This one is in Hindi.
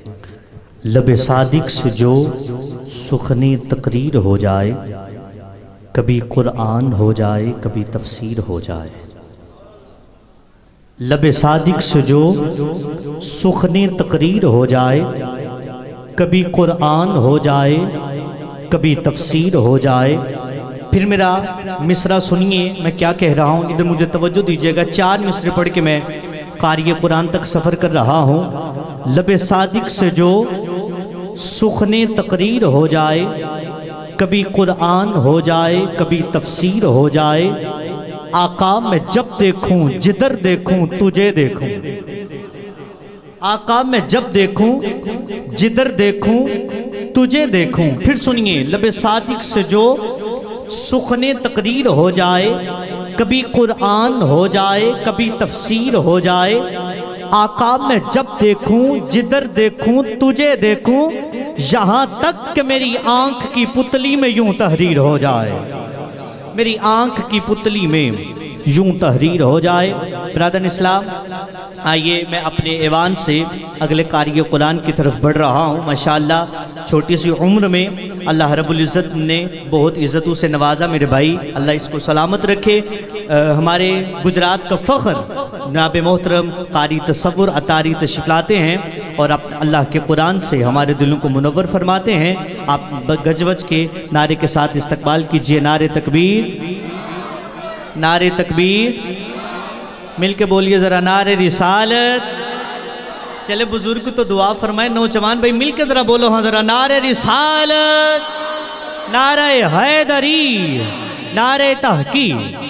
लबे सादिक से जो सुखनी तकरीर हो जाए, कभी कुरान हो जाए कभी तफसीर हो जाए। लबे सादिक से जो सुखनी तकरीर हो जाए, कभी कुरान हो जाए कभी तफसीर हो जाए। फिर मेरा मिसरा सुनिए, मैं क्या कह रहा हूँ, इधर मुझे तवज्जो दीजिएगा। 4 मिसरे पढ़ के मैं कारी कुरान तक सफ़र कर रहा हूँ। लबे सादिक से जो सुखने तकरीर हो जाए, कभी कुरान हो जाए कभी तफसीर हो जाए। आका मैं जब देखूं जिधर देखूं तुझे देखूं, आका मैं जब देखूं जिधर देखूं तुझे देखूं। फिर सुनिए, लबे सादिक से जो सुखने तकरीर हो जाए, कभी कुरान हो जाए कभी तफसीर हो जाए। आका मैं जब देखूं जिधर देखूं तुझे देखूं, यहां तक कि मेरी आंख की पुतली में यूं तहरीर हो जाए, मेरी आंख की पुतली में यूं तहरीर हो जाए। ब्रादर इस्लाम, आइए मैं अपने ऐवान से अगले कारी कुरान की तरफ बढ़ रहा हूँ। माशाअल्लाह छोटी सी उम्र में अल्लाह रब्बुल इज़्ज़त ने बहुत इज़्ज़तों से नवाजा मेरे भाई, अल्लाह इसको सलामत रखे। हमारे गुजरात का फ़ख्र जनाब मोहतरम कारी तसव्वुर अतारी तशरीफ़ लाते हैं और आप अल्लाह के कुरान से हमारे दिलों को मुनव्वर फरमाते हैं। आप गजवज के नारे के साथ इस्तकबाल कीजिए। नारे तकबीर, नारे तकबीर, मिल के बोलिए ज़रा नारे रिसालत। चले बुजुर्ग तो दुआ फरमाए, नौजवान भाई मिल के ज़रा बोलो हाँ ज़रा नारे रिसालत, नारे हैदरी, नारे तहकीक।